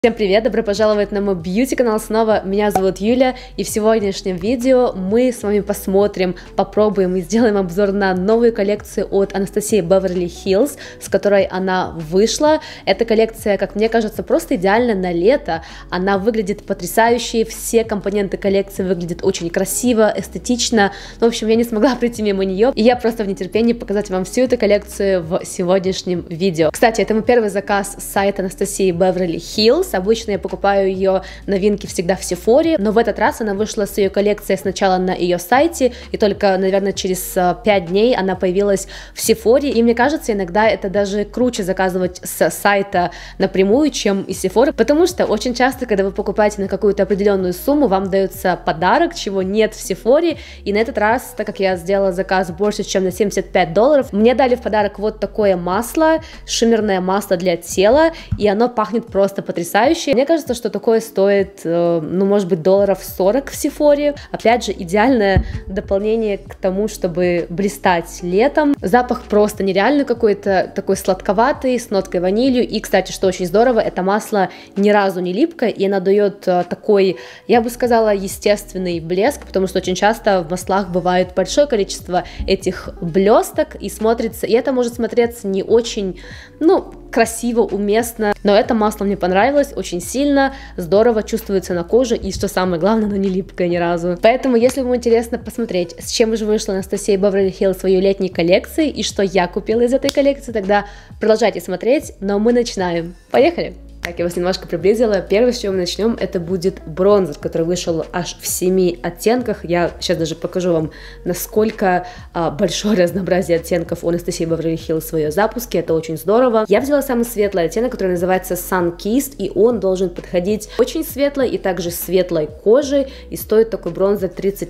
Всем привет! Добро пожаловать на мой бьюти-канал снова. Меня зовут Юля, и в сегодняшнем видео мы с вами посмотрим, попробуем и сделаем обзор на новую коллекцию от Анастасии Беверли Хиллз, с которой она вышла. Эта коллекция, как мне кажется, просто идеальна на лето. Она выглядит потрясающе, все компоненты коллекции выглядят очень красиво, эстетично. В общем, я не смогла пройти мимо нее, и я просто в нетерпении показать вам всю эту коллекцию в сегодняшнем видео. Кстати, это мой первый заказ с сайта Анастасии Беверли Хиллз. Обычно я покупаю ее новинки всегда в Sephora, но в этот раз она вышла с ее коллекцией сначала на ее сайте, и только, наверное, через 5 дней она появилась в Sephora, и мне кажется, иногда это даже круче заказывать с сайта напрямую, чем из Sephora, потому что очень часто, когда вы покупаете на какую-то определенную сумму, вам дается подарок, чего нет в Sephora, и на этот раз, так как я сделала заказ больше, чем на $75, мне дали в подарок вот такое масло, шиммерное масло для тела, и оно пахнет просто потрясающе. Мне кажется, что такое стоит, ну, может быть, $40 в Sephora. Опять же, идеальное дополнение к тому, чтобы блистать летом. Запах просто нереальный какой-то, такой сладковатый, с ноткой ванилью. И, кстати, что очень здорово, это масло ни разу не липкое, и оно дает такой, я бы сказала, естественный блеск, потому что очень часто в маслах бывает большое количество этих блесток, и смотрится, и это может смотреться не очень, ну, красиво, уместно, но это масло мне понравилось очень сильно, здорово чувствуется на коже, и что самое главное, оно не липкое ни разу. Поэтому, если вам интересно посмотреть, с чем же вышла Анастасия Беверли Хиллз в свою летней коллекции, и что я купила из этой коллекции, тогда продолжайте смотреть, но мы начинаем. Поехали! Так, я вас немножко приблизила. Первое, с чего мы начнем, это будет бронзер, который вышел аж в 7 оттенках. Я сейчас даже покажу вам, насколько большое разнообразие оттенков у Анастасии Беверли Хиллз в своем запуске. Это очень здорово. Я взяла самый светлый оттенок, который называется Sun Kissed, и он должен подходить очень светлой и также светлой коже. И стоит такой бронзер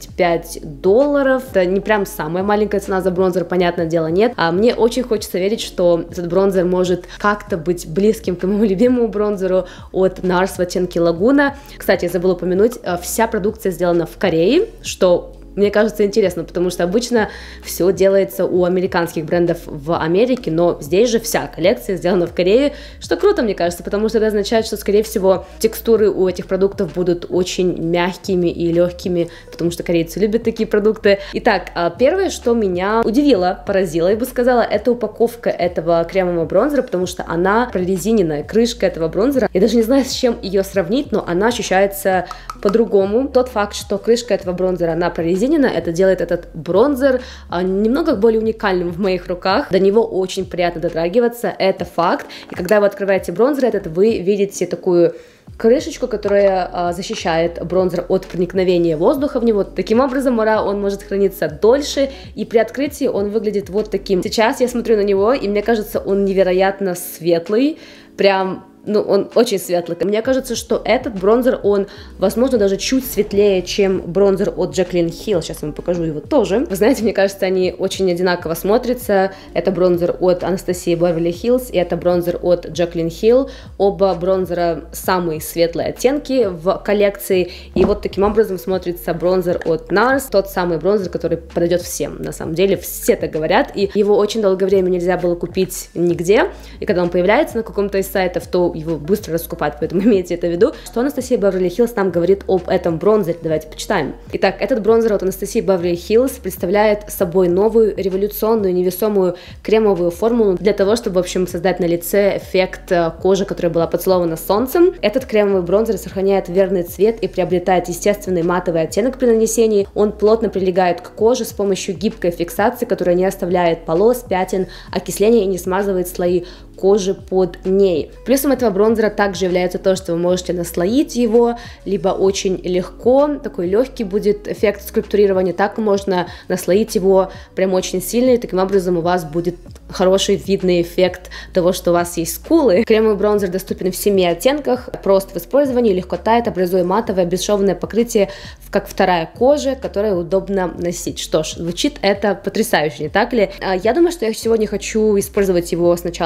$35. Это не прям самая маленькая цена за бронзер, понятное дело, нет. А мне очень хочется верить, что этот бронзер может как-то быть близким к моему любимому бронзеру от NARS в оттенке Лагуна. Кстати, я забыла упомянуть, вся продукция сделана в Корее, что мне кажется интересно, потому что обычно все делается у американских брендов в Америке, но здесь же вся коллекция сделана в Корее, что круто, мне кажется, потому что это означает, что, скорее всего, текстуры у этих продуктов будут очень мягкими и легкими, потому что корейцы любят такие продукты. Итак, первое, что меня удивило, поразило, я бы сказала, это упаковка этого кремового бронзера, потому что она прорезиненная, крышка этого бронзера. Я даже не знаю, с чем ее сравнить, но она ощущается по-другому. Тот факт, что крышка этого бронзера, она прорезиненная, это делает этот бронзер немного более уникальным в моих руках. До него очень приятно дотрагиваться, это факт. И когда вы открываете бронзер этот, вы видите такую крышечку, которая защищает бронзер от проникновения воздуха в него. Таким образом, он может храниться дольше, и при открытии он выглядит вот таким. Сейчас я смотрю на него, и мне кажется, он невероятно светлый, прям... Ну, он очень светлый. Мне кажется, что этот бронзер, он, возможно, даже чуть светлее, чем бронзер от Jaclyn Hill. Сейчас я вам покажу его тоже. Вы знаете, мне кажется, они очень одинаково смотрятся. Это бронзер от Анастасии Беверли Хиллз, и это бронзер от Jaclyn Hill. Оба бронзера самые светлые оттенки в коллекции. И вот таким образом смотрится бронзер от NARS. Тот самый бронзер, который подойдет всем. На самом деле, все так говорят. И его очень долгое время нельзя было купить нигде. И когда он появляется на каком-то из сайтов, то его быстро раскупать, поэтому имейте это в виду. Что Анастасия Беверли Хиллз нам говорит об этом бронзере? Давайте почитаем. Итак, этот бронзер от Анастасии Беверли Хиллз представляет собой новую революционную невесомую кремовую формулу для того, чтобы, в общем, создать на лице эффект кожи, которая была поцелована солнцем. Этот кремовый бронзер сохраняет верный цвет и приобретает естественный матовый оттенок при нанесении. Он плотно прилегает к коже с помощью гибкой фиксации, которая не оставляет полос, пятен, окисления и не смазывает слои кожи под ней. Плюсом этого бронзера также является то, что вы можете наслоить его, либо очень легко, такой легкий будет эффект скульптурирования, так можно наслоить его прям очень сильно, и таким образом у вас будет хороший видный эффект того, что у вас есть скулы. Кремовый бронзер доступен в 7 оттенках, прост в использовании, легко тает, образуя матовое бесшовное покрытие, как вторая кожа, которое удобно носить. Что ж, звучит это потрясающе, не так ли? Я думаю, что я сегодня хочу использовать его сначала с кистью,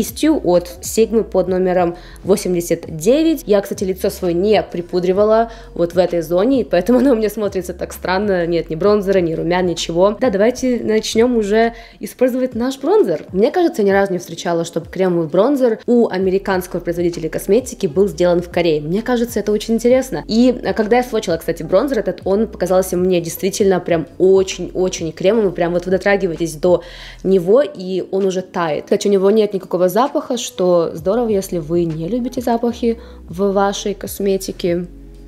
кистью от Sigma под номером 89. Я, кстати, лицо свое не припудривала вот в этой зоне, поэтому оно у меня смотрится так странно. Нет ни бронзера, ни румян, ничего. Да, давайте начнем уже использовать наш бронзер. Мне кажется, я ни разу не встречала, чтобы кремовый бронзер у американского производителя косметики был сделан в Корее. Мне кажется, это очень интересно. И когда я сводчила, кстати, бронзер этот, он показался мне действительно прям очень-очень кремовый, прям вот вы дотрагиваетесь до него, и он уже тает. Кстати, у него нет никакого запаха, что здорово, если вы не любите запахи в вашей косметике.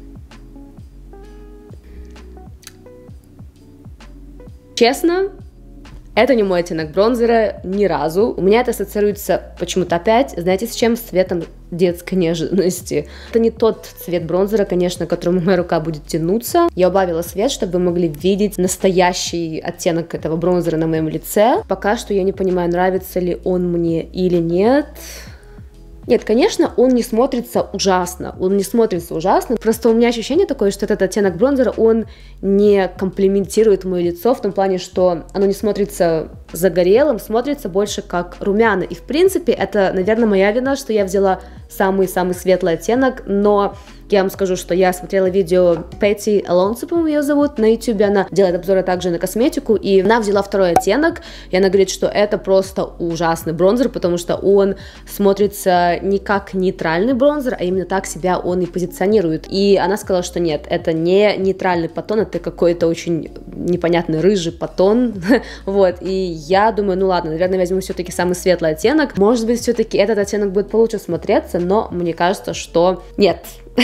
Честно, это не мой оттенок бронзера ни разу. У меня это ассоциируется почему-то опять, знаете, с чем? С цветом детской неожиданности. Это не тот цвет бронзера, конечно, к которому моя рука будет тянуться. Я убавила свет, чтобы вы могли видеть настоящий оттенок этого бронзера на моем лице. Пока что я не понимаю, нравится ли он мне или нет. Нет, конечно, он не смотрится ужасно, просто у меня ощущение такое, что этот оттенок бронзера, он не комплиментирует мое лицо в том плане, что оно не смотрится загорелым, смотрится больше как румяна, и в принципе это, наверное, моя вина, что я взяла самый-самый светлый оттенок, но я вам скажу, что я смотрела видео Пэтти Алонсо, по-моему, ее зовут, на YouTube, она делает обзоры также на косметику, и она взяла второй оттенок, и она говорит, что это просто ужасный бронзер, потому что он смотрится не как нейтральный бронзер, а именно так себя он и позиционирует, и она сказала, что нет, это не нейтральный подтон, это какой-то очень непонятный рыжий подтон, вот, и я думаю, ну ладно, наверное, возьму все-таки самый светлый оттенок, может быть, все-таки этот оттенок будет получше смотреться, но мне кажется, что нет,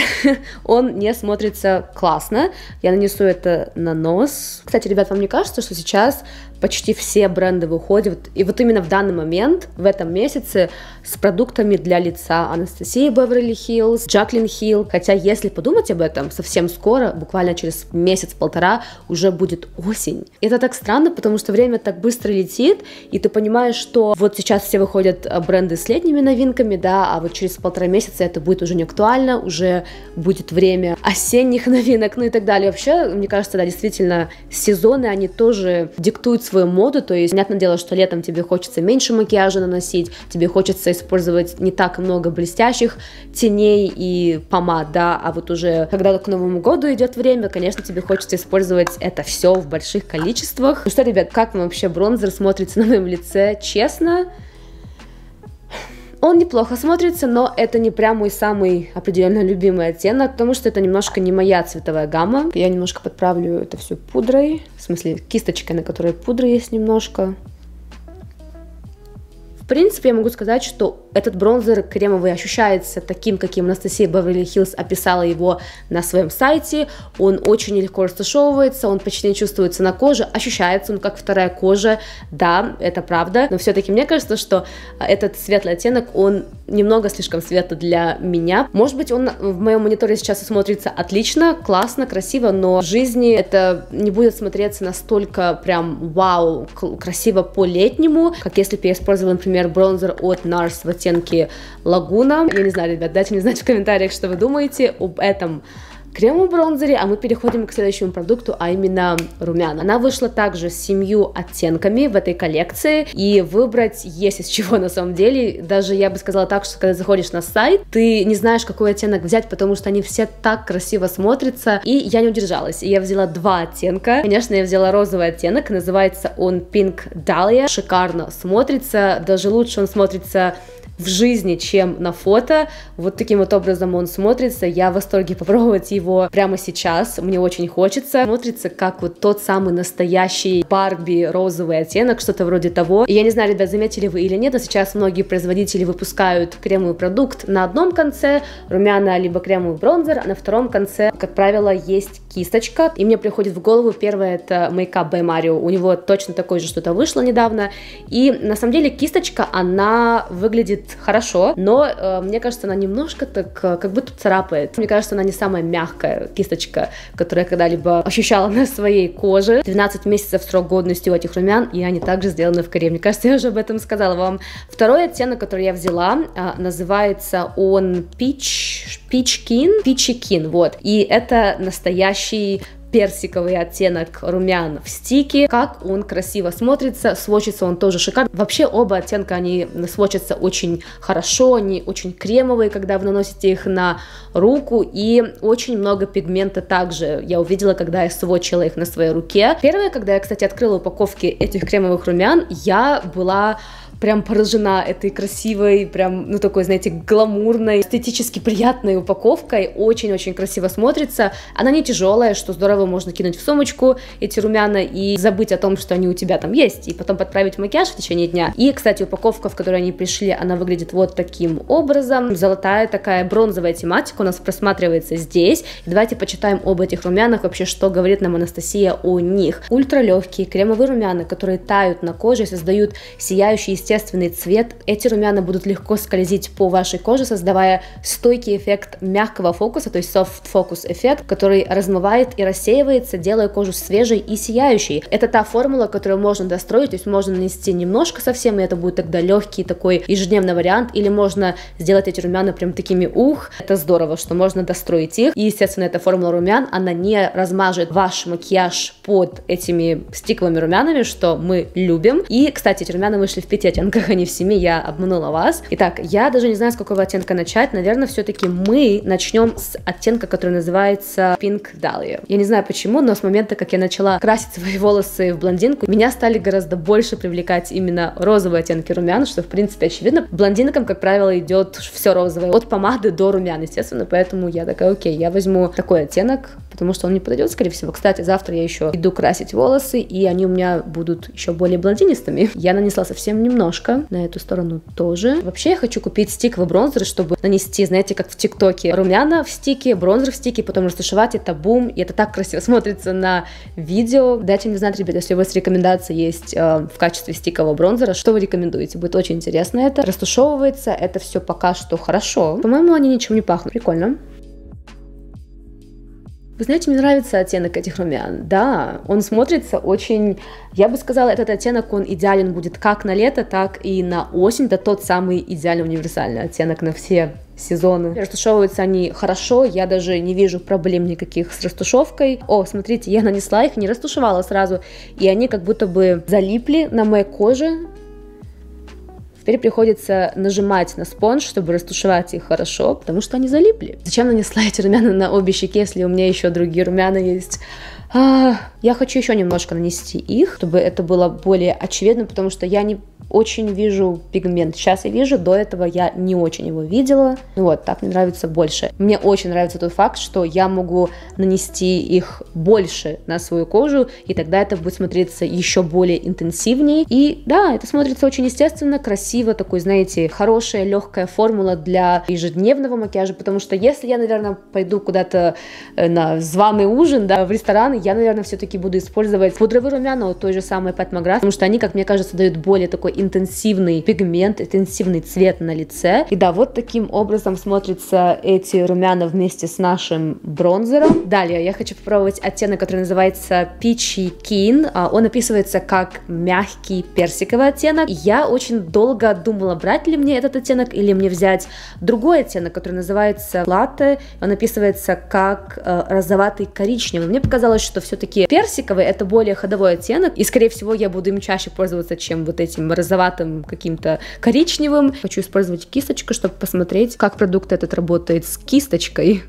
он не смотрится классно. Я нанесу это на нос. Кстати, ребят, вам не кажется, что сейчас почти все бренды выходят, и вот именно в данный момент, в этом месяце, с продуктами для лица Анастасии Беверли Хиллз, Джаклин Хилл, хотя если подумать об этом, совсем скоро, буквально через месяц-полтора, уже будет осень. И это так странно, потому что время так быстро летит, и ты понимаешь, что вот сейчас все выходят бренды с летними новинками, да, а вот через полтора месяца это будет уже не актуально, уже будет время осенних новинок, ну и так далее. Вообще, мне кажется, да, действительно, сезоны, они тоже диктуют свою моду, то есть, понятное дело, что летом тебе хочется меньше макияжа наносить, тебе хочется использовать не так много блестящих теней и помад, да, а вот уже, когда к Новому году идет время, конечно, тебе хочется использовать это все в больших количествах. Ну что, ребят, как вам вообще бронзер смотрится на моем лице? Честно, он неплохо смотрится, но это не прям мой самый определенно любимый оттенок, потому что это немножко не моя цветовая гамма. Я немножко подправлю это все пудрой, в смысле кисточкой, на которой пудра есть немножко. В принципе, я могу сказать, что этот бронзер кремовый ощущается таким, каким Анастасия Беверли Хиллз описала его на своем сайте. Он очень легко растушевывается, он почти не чувствуется на коже, ощущается он как вторая кожа, да, это правда, но все-таки мне кажется, что этот светлый оттенок, он немного слишком светлый для меня. Может быть, он в моем мониторе сейчас смотрится отлично, классно, красиво, но в жизни это не будет смотреться настолько прям вау, красиво по-летнему, как если бы я использовала, например, бронзер от NARS в оттенке Лагуна. Я не знаю, ребят, дайте мне знать в комментариях, что вы думаете об этом кремовом бронзере, а мы переходим к следующему продукту, а именно румяна. Она вышла также с 7 оттенками в этой коллекции, и выбрать есть из чего на самом деле. Даже я бы сказала так, что когда заходишь на сайт, ты не знаешь, какой оттенок взять, потому что они все так красиво смотрятся, и я не удержалась, и я взяла 2 оттенка. Конечно, я взяла розовый оттенок, называется он Pink Dahlia, шикарно смотрится, даже лучше он смотрится в жизни, чем на фото. Вот таким вот образом он смотрится. Я в восторге попробовать его прямо сейчас. Мне очень хочется. Смотрится как вот тот самый настоящий Барби розовый оттенок, что-то вроде того. И я не знаю, ребят, заметили вы или нет, но сейчас многие производители выпускают кремовый продукт на одном конце, румяна либо кремовый бронзер, а на втором конце, как правило, есть кисточка. И мне приходит в голову первое, это Makeup by Mario. У него точно такое же что-то вышло недавно. И на самом деле кисточка, она выглядит хорошо, но мне кажется, она немножко так, как будто царапает. Мне кажется, она не самая мягкая кисточка, которую я когда-либо ощущала на своей коже. 12 месяцев срок годности у этих румян, и они также сделаны в Корее. Мне кажется, я уже об этом сказала вам. Второй оттенок, который я взяла, называется он Peachy Keen, вот. И это настоящий персиковый оттенок румян в стике. Как он красиво смотрится, сводчится он тоже шикарно. Вообще оба оттенка, они сводчатся очень хорошо, они очень кремовые, когда вы наносите их на руку, и очень много пигмента также я увидела, когда я сводчила их на своей руке. Первое, когда я, кстати, открыла упаковки этих кремовых румян, я была прям поражена этой красивой, прям, ну, такой, знаете, гламурной, эстетически приятной упаковкой. Очень-очень красиво смотрится. Она не тяжелая, что здорово, можно кинуть в сумочку эти румяна и забыть о том, что они у тебя там есть, и потом подправить макияж в течение дня. И, кстати, упаковка, в которой они пришли, она выглядит вот таким образом. Золотая такая бронзовая тематика у нас просматривается здесь. И давайте почитаем об этих румянах, вообще, что говорит нам Анастасия о них. Ультралегкие кремовые румяна, которые тают на коже и создают сияющий естественный цвет. Эти румяна будут легко скользить по вашей коже, создавая стойкий эффект мягкого фокуса, то есть soft focus эффект, который размывает и рассеивается, делая кожу свежей и сияющей. Это та формула, которую можно достроить, то есть можно нанести немножко совсем, и это будет тогда легкий такой ежедневный вариант, или можно сделать эти румяна прям такими это здорово, что можно достроить их. И, естественно, эта формула румян, она не размажет ваш макияж под этими стиковыми румянами, что мы любим. И, кстати, эти румяна вышли в 5 оттенках, а не в 7, я обманула вас. Итак, я даже не знаю, с какого оттенка начать. Наверное, все-таки мы начнем с оттенка, который называется Pink Dahlia. Я не знаю почему, но с момента, как я начала красить свои волосы в блондинку, меня стали гораздо больше привлекать именно розовые оттенки румян, что, в принципе, очевидно. Блондинкам, как правило, идет все розовое, от помады до румян, естественно, поэтому я такая, окей, я возьму такой оттенок, потому что он мне подойдет, скорее всего. Кстати, завтра я еще иду красить волосы, и они у меня будут еще более блондинистыми. Я нанесла совсем немножко, на эту сторону тоже. Вообще, я хочу купить стиковый бронзер, чтобы нанести, знаете, как в ТикТоке, румяна в стике, бронзер в стике, потом растушевать, это бум, и это так красиво смотрится на видео. Дайте мне знать, ребята, если у вас рекомендация есть в качестве стикового бронзера, что вы рекомендуете, будет очень интересно это. Растушевывается, это все пока что хорошо. По-моему, они ничем не пахнут, прикольно. Вы знаете, мне нравится оттенок этих румян. Да, он смотрится очень... Я бы сказала, этот оттенок, он идеален будет как на лето, так и на осень. Это тот самый идеальный универсальный оттенок на все сезоны. Растушевываются они хорошо, я даже не вижу проблем никаких с растушевкой. О, смотрите, я нанесла их, не растушевала сразу, и они как будто бы залипли на моей коже. Теперь приходится нажимать на спонж, чтобы растушевать их хорошо, потому что они залипли. Зачем нанесла эти румяна на обе щеки, если у меня еще другие румяна есть? Я хочу еще немножко нанести их, чтобы это было более очевидно, потому что я не очень вижу пигмент. Сейчас я вижу, до этого я не очень его видела. Вот, так мне нравится больше. Мне очень нравится тот факт, что я могу нанести их больше на свою кожу, и тогда это будет смотреться еще более интенсивнее. И да, это смотрится очень естественно, красиво, такой, знаете, хорошая, легкая формула для ежедневного макияжа, потому что если я, наверное, пойду куда-то на званый ужин, да, в ресторан, я, наверное, все-таки буду использовать пудровые румяна от той же самой Pat McGrath, потому что они, как мне кажется, дают более такой интенсивный пигмент, интенсивный цвет на лице. И да, вот таким образом смотрятся эти румяна вместе с нашим бронзером. Далее я хочу попробовать оттенок, который называется Peachy Keen. Он описывается как мягкий персиковый оттенок. Я очень долго думала, брать ли мне этот оттенок или мне взять другой оттенок, который называется Latte. Он описывается как розоватый коричневый. Мне показалось, что все-таки персиковый это более ходовой оттенок, и скорее всего я буду им чаще пользоваться, чем вот этим розоватым каким-то коричневым. Хочу использовать кисточку, чтобы посмотреть, как продукт этот работает с кисточкой.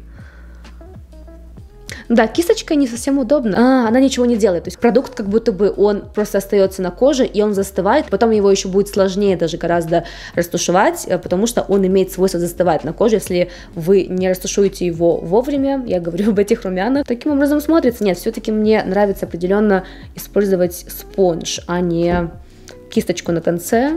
Да, кисточка не совсем удобна. Она ничего не делает. То есть продукт как будто бы он просто остается на коже, и он застывает. Потом его еще будет сложнее даже гораздо растушевать, потому что он имеет свойство застывать на коже, если вы не растушуете его вовремя. Я говорю об этих румянах. Таким образом смотрится. Нет, все-таки мне нравится определенно использовать спонж, а не кисточку на конце.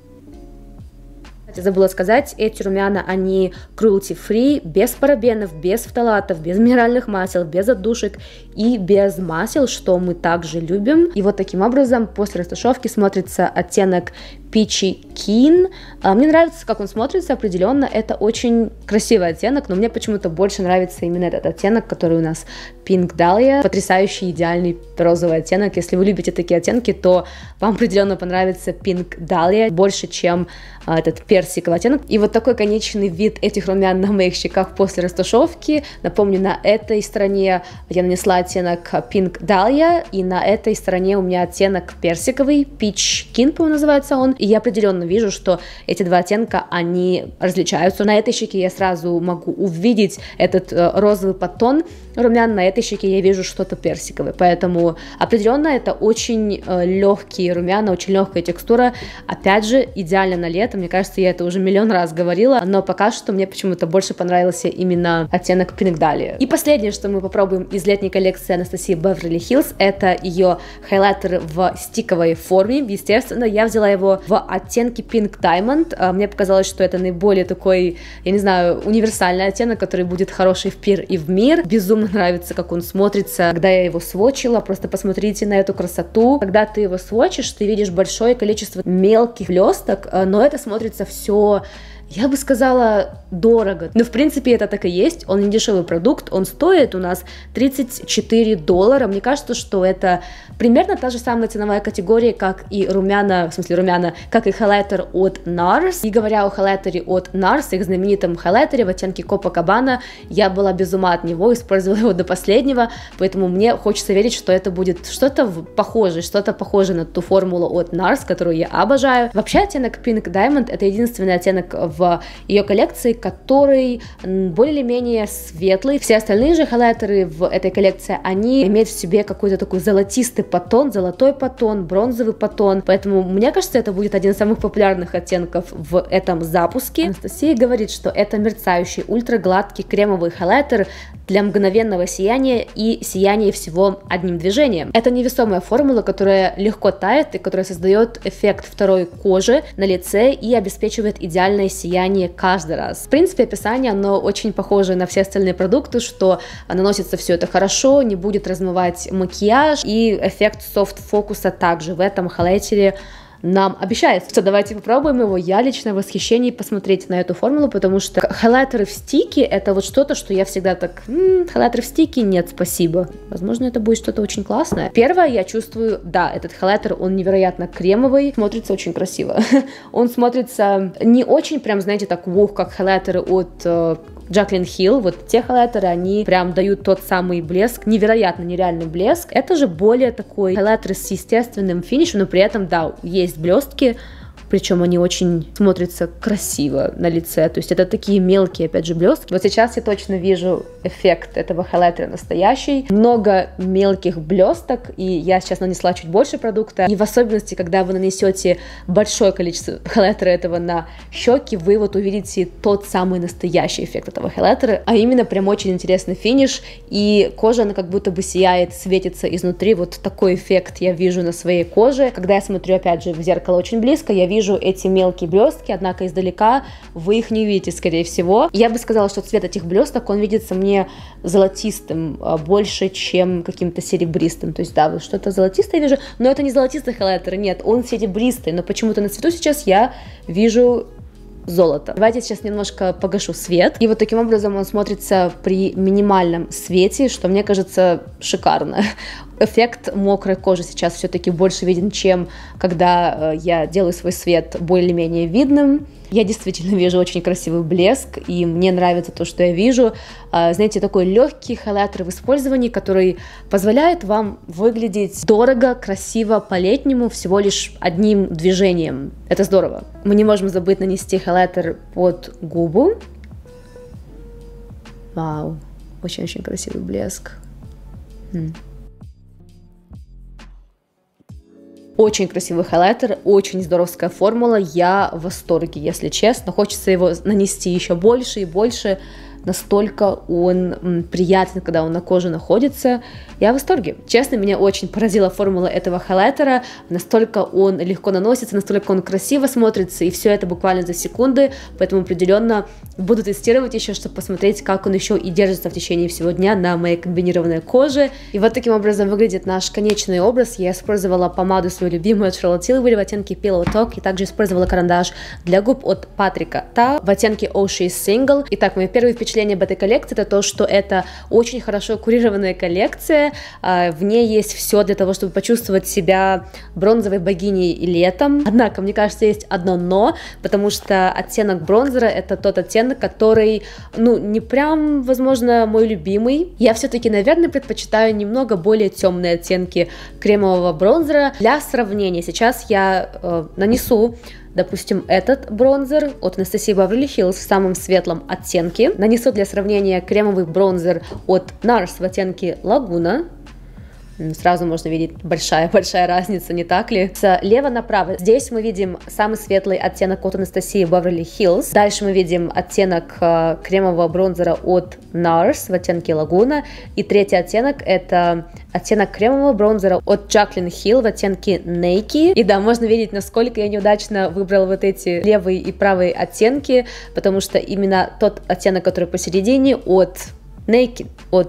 Забыла сказать, эти румяна, они cruelty-free, без парабенов, без фталатов, без минеральных масел, без отдушек и без масел, что мы также любим. И вот таким образом после растушевки смотрится оттенок Peachy Keen. Мне нравится, как он смотрится, определенно. Это очень красивый оттенок, но мне почему-то больше нравится именно этот оттенок, который у нас Pink Dahlia. Потрясающий, идеальный розовый оттенок. Если вы любите такие оттенки, то вам определенно понравится Pink Dahlia больше, чем этот персик персиковый оттенок. И вот такой конечный вид этих румян на моих щеках после растушевки. Напомню, на этой стороне я нанесла оттенок Pink Dahlia, и на этой стороне у меня оттенок персиковый, Peach Kin, по-моему, называется он. И я определенно вижу, что эти два оттенка, они различаются. На этой щеке я сразу могу увидеть этот розовый подтон румян, на этой щеке я вижу что-то персиковое. Поэтому определенно это очень легкие румяна, очень легкая текстура. Опять же, идеально на лето. Мне кажется, я это уже миллион раз говорила, но пока что мне почему-то больше понравился именно оттенок Pink Dahlia. И последнее, что мы попробуем из летней коллекции Анастасии Беверли Хиллз, это ее хайлайтер в стиковой форме. Естественно, я взяла его в оттенке Pink Diamond. Мне показалось, что это наиболее такой, я не знаю, универсальный оттенок, который будет хороший в пир и в мир. Безумно нравится, как он смотрится, когда я его сводчила. Просто посмотрите на эту красоту. Когда ты его сводчишь, ты видишь большое количество мелких блесток, но это смотрится все, я бы сказала, дорого. Но в принципе это так и есть. Он не дешевый продукт. Он стоит у нас $34. Мне кажется, что это примерно та же самая ценовая категория, как и румяна, в смысле румяна, как и хайлайтер от NARS. И говоря о хайлайтере от NARS, их знаменитом хайлайтере в оттенке Copacabana, я была без ума от него, использовала его до последнего, поэтому мне хочется верить, что это будет что-то похожее на ту формулу от NARS, которую я обожаю. Вообще оттенок Pink Diamond — это единственный оттенок в ее коллекции, который более-менее светлый. Все остальные же хайлайтеры в этой коллекции, они имеют в себе какой-то такой золотистый подтон, золотой подтон, бронзовый подтон, поэтому мне кажется, это будет один из самых популярных оттенков в этом запуске. Анастасия говорит, что это мерцающий, ультрагладкий кремовый хайлайтер для мгновенного сияния и сияния всего одним движением. Это невесомая формула, которая легко тает и которая создает эффект второй кожи на лице и обеспечивает идеальное сияние каждый раз. В принципе, описание, оно очень похоже на все остальные продукты, что наносится все это хорошо, не будет размывать макияж, и эффект софт-фокуса также в этом хайлайтере нам обещается. Что, давайте попробуем его. Я лично в восхищении посмотреть на эту формулу, потому что хайлайтеры в стике — это вот что-то, что я всегда так, хайлайтер в стике? Нет, спасибо. Возможно, это будет что-то очень классное. Первое, я чувствую, да, этот хайлайтер, он невероятно кремовый, смотрится очень красиво. Он смотрится не очень прям, знаете, так, вух, как хайлайтеры от Jaclyn Hill, вот те хайлайтеры, они прям дают тот самый блеск, невероятно нереальный блеск. Это же более такой хайлайтер с естественным финишем, но при этом, да, есть блестки, причем они очень смотрятся красиво на лице, то есть это такие мелкие, опять же, блестки. Вот сейчас я точно вижу эффект этого хайлайтера настоящий, много мелких блесток, и я сейчас нанесла чуть больше продукта, и в особенности, когда вы нанесете большое количество хайлайтера этого на щеки, вы вот увидите тот самый настоящий эффект этого хайлайтера, а именно прям очень интересный финиш, и кожа, она как будто бы сияет, светится изнутри, вот такой эффект я вижу на своей коже. Когда я смотрю, опять же, в зеркало очень близко, я вижу эти мелкие блестки, однако издалека вы их не увидите, скорее всего. Я бы сказала, что цвет этих блесток, он видится мне золотистым больше, чем каким-то серебристым. То есть, да, вот что-то золотистое вижу, но это не золотистый хайлайтер, нет, он серебристый, но почему-то на цвету сейчас я вижу золото. Давайте я сейчас немножко погашу свет. И вот таким образом он смотрится при минимальном свете, что мне кажется шикарно. Эффект мокрой кожи сейчас все-таки больше виден, чем когда я делаю свой свет более-менее видным. Я действительно вижу очень красивый блеск, и мне нравится то, что я вижу. Знаете, такой легкий хайлайтер в использовании, который позволяет вам выглядеть дорого, красиво, по-летнему, всего лишь одним движением. Это здорово. Мы не можем забыть нанести хайлайтер под губу. Вау, очень-очень красивый блеск. Очень красивый хайлайтер, очень здоровская формула, я в восторге, если честно. Хочется его нанести еще больше и больше, настолько он приятен, когда он на коже находится. Я в восторге. Честно, меня очень поразила формула этого хайлайтера, настолько он легко наносится, настолько он красиво смотрится, и все это буквально за секунды, поэтому определенно буду тестировать еще, чтобы посмотреть, как он еще и держится в течение всего дня на моей комбинированной коже. И вот таким образом выглядит наш конечный образ. Я использовала помаду свою любимую от Charlotte Tilbury в оттенке Pillow Talk, и также использовала карандаш для губ от Патрика Та в оттенке Oh She's Single. Итак, мои первые впечатления впечатление об этой коллекции, это то, что это очень хорошо курированная коллекция, в ней есть все для того, чтобы почувствовать себя бронзовой богиней летом. Однако, мне кажется, есть одно но, потому что оттенок бронзера — это тот оттенок, который, ну, не прям, возможно, мой любимый. Я все-таки, наверное, предпочитаю немного более темные оттенки кремового бронзера. Для сравнения, сейчас я нанесу, допустим, этот бронзер от Anastasia Beverly Hills в самом светлом оттенке. Нанесу для сравнения кремовый бронзер от NARS в оттенке Лагуна. Сразу можно видеть большая разница, не так ли? Слева направо. Здесь мы видим самый светлый оттенок от Anastasia Beverly Hills. Дальше мы видим оттенок кремового бронзера от NARS в оттенке Лагуна. И третий оттенок — это оттенок кремового бронзера от Jaclyn Hill в оттенке Naked. И да, можно видеть, насколько я неудачно выбрала вот эти левые и правые оттенки, потому что именно тот оттенок, который посередине, от Naked,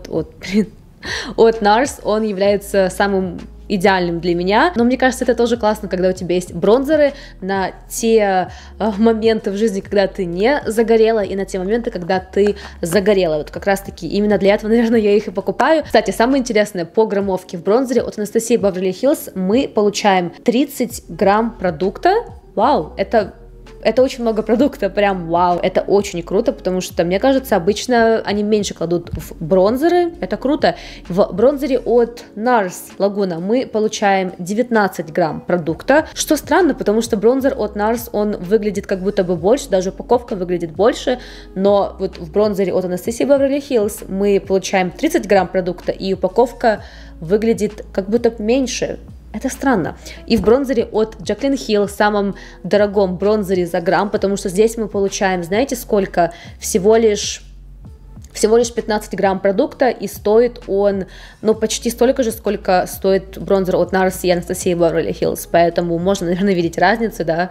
от NARS, он является самым идеальным для меня, но мне кажется, это тоже классно, когда у тебя есть бронзеры на те моменты в жизни, когда ты не загорела, и на те моменты, когда ты загорела. Вот как раз таки именно для этого, наверное, я их и покупаю. Кстати, самое интересное, по граммовке в бронзере от Anastasia Beverly Hills мы получаем 30 грамм продукта. Вау, это очень много продукта, прям вау, это очень круто, потому что, мне кажется, обычно они меньше кладут в бронзеры, это круто. В бронзере от NARS Laguna мы получаем 19 грамм продукта, что странно, потому что бронзер от NARS, он выглядит как будто бы больше, даже упаковка выглядит больше, но вот в бронзере от Anastasia Beverly Hills мы получаем 30 грамм продукта, и упаковка выглядит как будто меньше. Это странно. И в бронзере от Jaclyn Hill, самом дорогом бронзере за грамм, потому что здесь мы получаем, знаете, сколько? Всего лишь 15 грамм продукта, и стоит он, ну, почти столько же, сколько стоит бронзер от NARS и Anastasia Beverly Hills, поэтому можно, наверное, видеть разницу, да.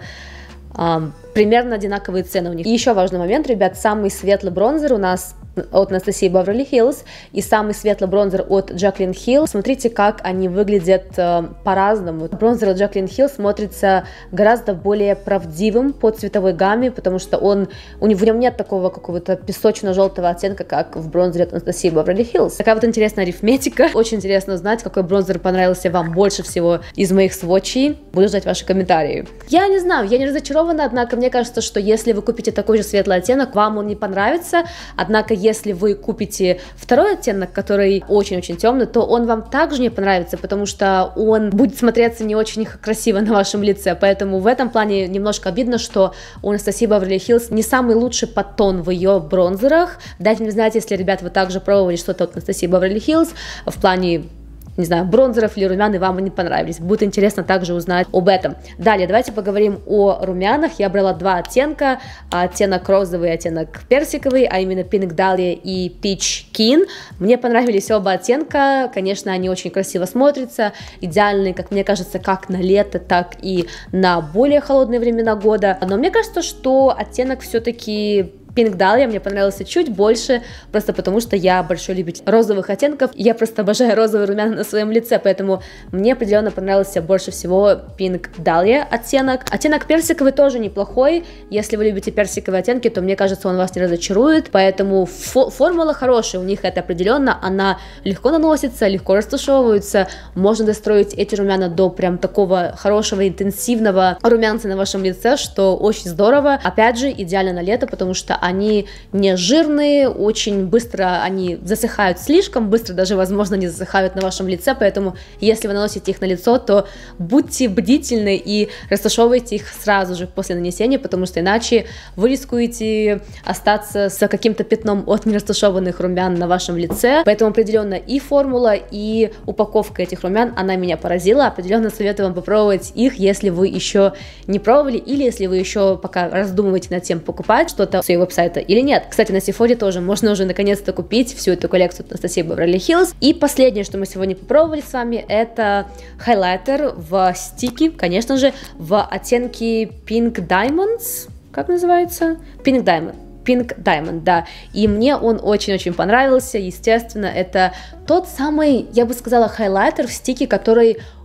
Примерно одинаковые цены у них. И еще важный момент, ребят, самый светлый бронзер у нас от Anastasia Beverly Hills и самый светлый бронзер от Jaclyn Hill. Смотрите, как они выглядят по-разному. Бронзер от Jaclyn Hill смотрится гораздо более правдивым по цветовой гамме, потому что в нем нет такого какого-то песочно-желтого оттенка, как в бронзере от Anastasia Beverly Hills. Такая вот интересная арифметика. Очень интересно узнать, какой бронзер понравился вам больше всего из моих свотчей. Буду ждать ваши комментарии. Я не знаю, я не разочарована, однако мне кажется, что если вы купите такой же светлый оттенок, вам он не понравится. Однако, если вы купите второй оттенок, который очень-очень темный, то он вам также не понравится, потому что он будет смотреться не очень красиво на вашем лице. Поэтому в этом плане немножко обидно, что у Anastasia Beverly Hills не самый лучший подтон в ее бронзерах. Дайте мне знать, если, ребят, вы также пробовали что-то от Anastasia Beverly Hills в плане, не знаю, бронзеров или румян, и вам они понравились. Будет интересно также узнать об этом. Далее, давайте поговорим о румянах. Я брала два оттенка, оттенок розовый, оттенок персиковый, а именно Pink Dahlia и Peach Keen. Мне понравились оба оттенка, конечно, они очень красиво смотрятся, идеальные, как мне кажется, как на лето, так и на более холодные времена года. Но мне кажется, что оттенок все-таки Pink Dahlia мне понравился чуть больше, просто потому что я большой любитель розовых оттенков, я просто обожаю розовый румяна на своем лице, поэтому мне определенно понравился больше всего Pink Dahlia оттенок. Оттенок персиковый тоже неплохой, если вы любите персиковые оттенки, то мне кажется, он вас не разочарует, поэтому формула хорошая у них, это определенно, она легко наносится, легко растушевывается, можно достроить эти румяна до прям такого хорошего, интенсивного румянца на вашем лице, что очень здорово. Опять же, идеально на лето, потому что они не жирные, очень быстро они засыхают, слишком быстро даже, возможно, не засыхают на вашем лице, поэтому если вы наносите их на лицо, то будьте бдительны и растушевывайте их сразу же после нанесения, потому что иначе вы рискуете остаться с каким-то пятном от нерастушеванных румян на вашем лице, поэтому определенно и формула, и упаковка этих румян, она меня поразила, определенно советую вам попробовать их, если вы еще не пробовали, или если вы еще пока раздумываете над тем, покупать что-то с ее веб-сайта или нет. Кстати, на Sephora тоже можно уже наконец-то купить всю эту коллекцию от Anastasia Beverly Hills. И последнее, что мы сегодня попробовали с вами, это хайлайтер в стике, конечно же, в оттенке Pink Diamonds, как называется? Pink Diamond, да, и мне он очень-очень понравился, естественно, это тот самый, я бы сказала, хайлайтер в стике, который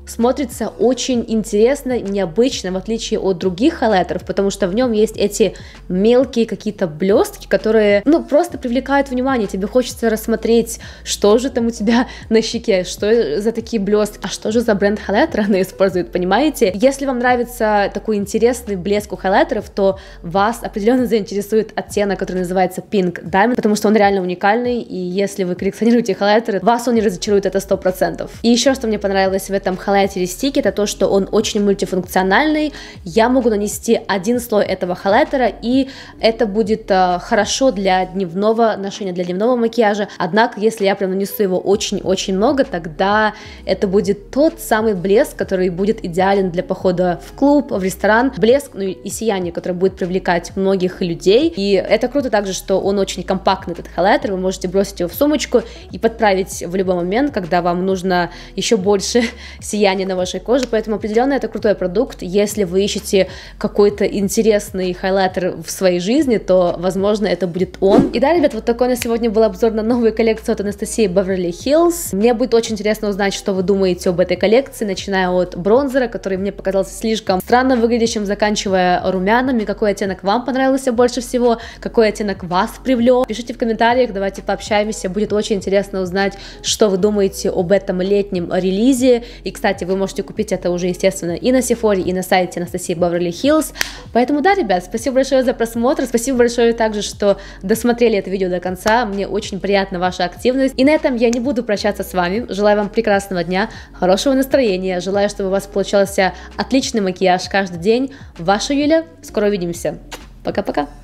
смотрится очень интересно, необычно, в отличие от других хайлайтеров, потому что в нем есть эти мелкие какие-то блестки, которые, ну, просто привлекают внимание, тебе хочется рассмотреть, что же там у тебя на щеке, что за такие блестки, а что же за бренд хайлайтера она использует, понимаете? Если вам нравится такой интересный блеск у хайлайтеров, то вас определенно заинтересует оттенок, который называется Pink Diamond, потому что он реально уникальный, и если вы коллекционируете хайлайтеры, вас он не разочарует, это 100%. И еще, что мне понравилось в этом хайлайтере стик, это то, что он очень мультифункциональный, я могу нанести один слой этого хайлайтера, и это будет хорошо для дневного ношения, для дневного макияжа, однако, если я прям нанесу его очень-очень много, тогда это будет тот самый блеск, который будет идеален для похода в клуб, в ресторан, блеск, ну и сияние, которое будет привлекать многих людей, и это круто также, что он очень компактный, этот хайлайтер, вы можете бросить его в сумочку и подправить в любой момент, когда вам нужно еще больше сияния на вашей коже, поэтому определенно это крутой продукт. Если вы ищете какой-то интересный хайлайтер в своей жизни, то, возможно, это будет он. И да, ребят, вот такой на сегодня был обзор на новую коллекцию от Анастасии Beverly Hills. Мне будет очень интересно узнать, что вы думаете об этой коллекции, начиная от бронзера, который мне показался слишком странно выглядящим, заканчивая румянами. Какой оттенок вам понравился больше всего? Какой оттенок вас привлек? Пишите в комментариях, давайте пообщаемся. Будет очень интересно узнать, что вы думаете об этом летнем релизе. И, кстати, вы можете купить это уже, естественно, и на Sephora, и на сайте Анастасии Beverly Hills. Поэтому, да, ребят, спасибо большое за просмотр. Спасибо большое также, что досмотрели это видео до конца. Мне очень приятна ваша активность. И на этом я не буду прощаться с вами. Желаю вам прекрасного дня, хорошего настроения. Желаю, чтобы у вас получался отличный макияж каждый день. Ваша Юля. Скоро увидимся. Пока-пока.